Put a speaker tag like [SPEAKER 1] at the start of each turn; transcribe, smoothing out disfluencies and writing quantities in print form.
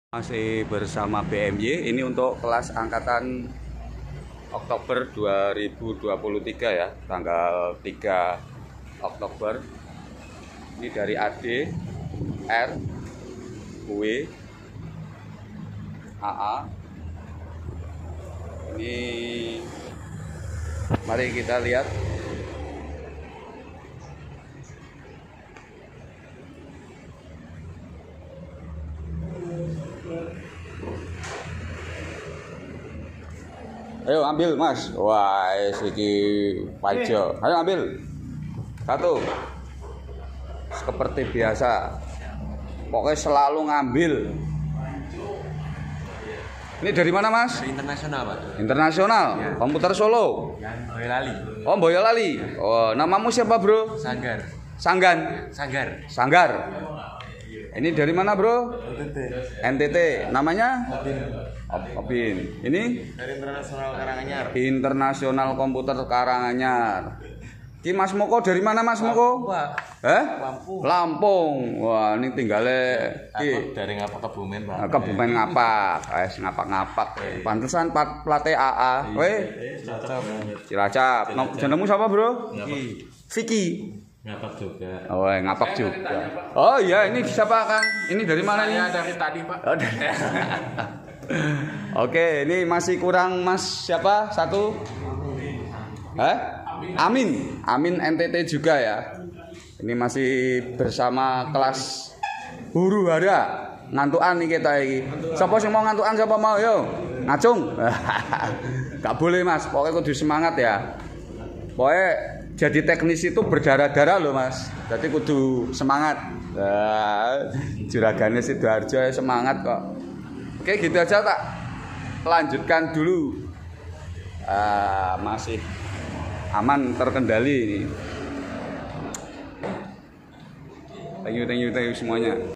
[SPEAKER 1] Masih bersama BMY, ini untuk kelas angkatan Oktober 2023 ya, tanggal 3 Oktober. Ini dari AD, R, W, AA. Ini mari kita lihat. Ayo ambil mas. Wah, iki pajo. Ayo ambil. Satu. Seperti biasa. Pokoknya selalu ngambil. Ini dari mana mas?
[SPEAKER 2] Dari internasional pak.
[SPEAKER 1] Internasional. Ya. Komputer Solo.
[SPEAKER 2] Boyolali.
[SPEAKER 1] Oh Boyolali. Oh namamu siapa bro?
[SPEAKER 2] Sanggar.
[SPEAKER 1] Sanggan.
[SPEAKER 2] Sanggar.
[SPEAKER 1] Sanggar. Ini dari mana bro?
[SPEAKER 2] NTT.
[SPEAKER 1] NTT. Namanya? Obin. Ini?
[SPEAKER 2] Dari Internasional Karanganyar.
[SPEAKER 1] Internasional Komputer Karanganyar. Ki Mas Moko dari mana Mas Moko?
[SPEAKER 2] Lampung.
[SPEAKER 1] Lampung. Wah, ini tinggalnya
[SPEAKER 2] Aku dari Ngapak Kebumen pak.
[SPEAKER 1] Kebumen Ngapak. Ngapak-ngapak. Pantesan plate AA. Weh. Cilacap. Jenengmu siapa bro? Vicky.
[SPEAKER 2] Ngapak juga.
[SPEAKER 1] Oh, ngapak juga. Oh iya, ini siapa Kang? Ini dari mana nih?
[SPEAKER 2] Dari tadi pak.
[SPEAKER 1] Oh, Oke, ini masih kurang Mas siapa? Satu? Amin. Amin NTT juga ya. Ini masih bersama kelas huru hara. Ngantukan nih kita ini. Siapa sih mau ngantukan, siapa mau yo? Ngacung. Gak boleh Mas, pokoknya kudu semangat ya. Pokoknya jadi teknis itu berdarah-darah loh Mas. Jadi kudu semangat. Juragannya Sidoarjo semangat kok. Oke gitu aja tak. Lanjutkan dulu. Masih aman terkendali ini. Thank you semuanya.